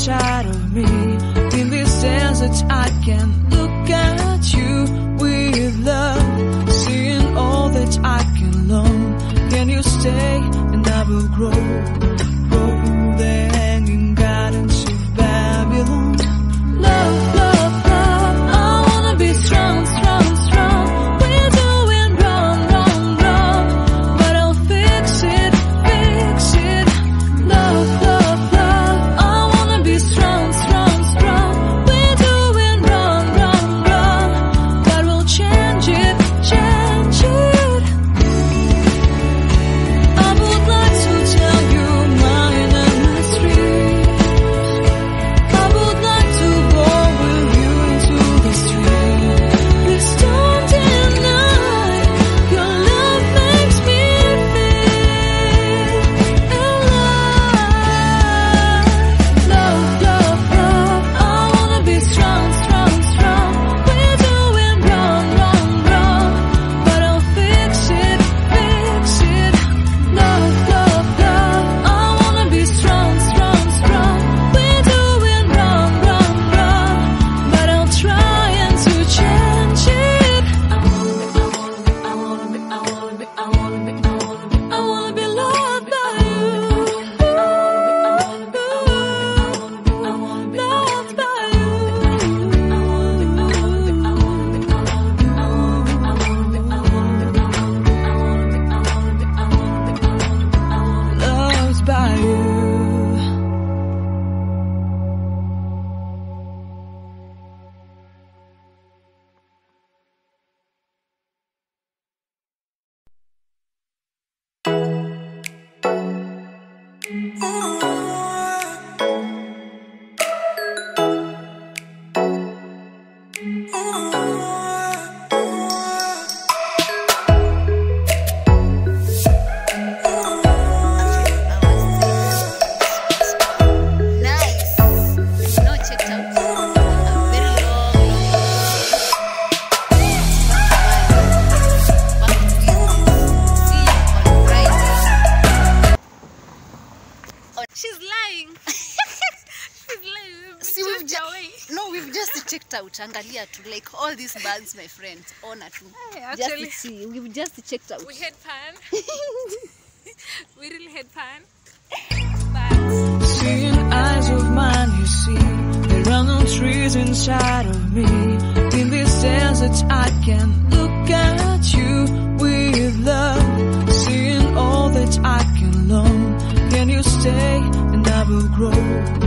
inside of me. In this desert I can look at you with love, seeing all that I can learn. Can you stay and I will grow the hanging gardens of Babylon. Love, love, love, I wanna be strong, strong, strong. We're doing wrong, wrong, wrong, but I'll fix it, fix it. Love, love, love, I wanna be strong, strong, strong. We're doing wrong, wrong, wrong, but we'll change it, change it. I would like to tell you my mysteries. I would like to go with you into the street. Please don't deny, your love makes me feel alive. Love, love, love, I wanna be strong, strong, strong. We're doing wrong, wrong, wrong, but I'll fix it, fix it. Love, love, love, I wanna be strong, strong, strong. We're doing wrong, wrong, wrong, but I'll try and to change it. I wanna be loved by you. Loved by you. Loved by you. Nice. No, checked out. A very long. She's lying. She's lying. See, we've just checked out. Angalia to like all these bags, my friends. Ona too. Actually, Just see, we've just checked out. we had fun. We really had fun. Seeing eyes of mine, you see, there are no trees inside of me. In this desert I can look at you with love, seeing all that I can learn. Can you stay and I will grow